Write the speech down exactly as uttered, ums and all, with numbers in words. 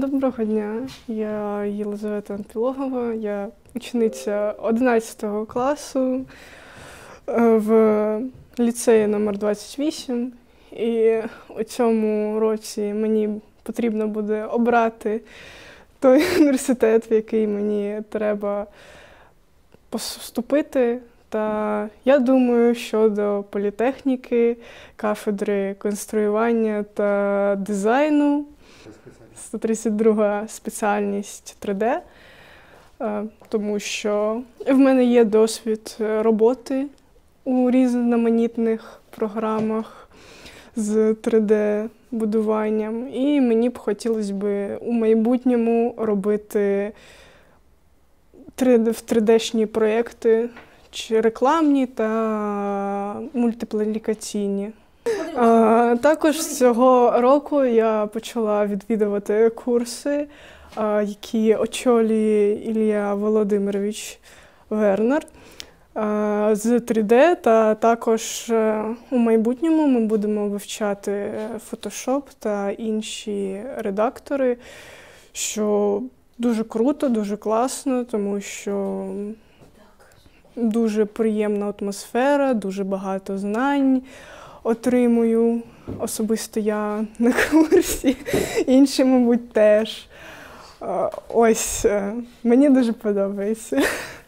Доброго дня, я Єлизавета Антилогова, я учениця одинадцятого класу в ліцеї номер двадцять вісім. І у цьому році мені потрібно буде обрати той університет, в який мені треба поступити. Та я думаю, що до політехніки, кафедри конструювання та дизайну, сто тридцять друга спеціальність три де, тому що в мене є досвід роботи у різноманітних програмах з три де-будуванням, і мені б хотілося б у майбутньому робити в три де-шні проєкти, чи рекламні та мультиплікаційні. А, також цього року я почала відвідувати курси, а, які очолює Ілля Володимирович Вернер а, з три де, та також а, у майбутньому ми будемо вивчати Photoshop та інші редактори, що дуже круто, дуже класно, тому що дуже приємна атмосфера, дуже багато знань отримую. Особисто я на курсі, інші, мабуть, теж. Ось, мені дуже подобається.